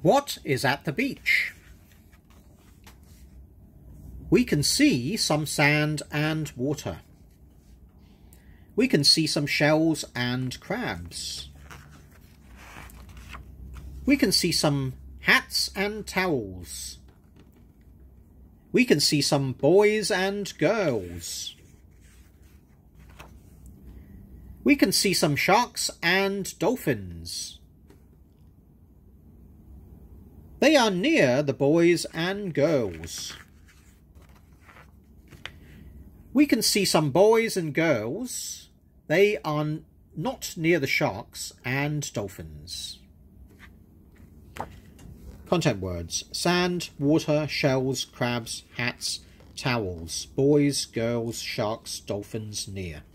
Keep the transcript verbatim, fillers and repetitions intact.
What is at the beach? We can see some sand and water. We can see some shells and crabs. We can see some hats and towels. We can see some boys and girls. We can see some sharks and dolphins. They are near the boys and girls. We can see some boys and girls. They are not near the sharks and dolphins. Content words: sand, water, shells, crabs, hats, towels, boys, girls, sharks, dolphins, near.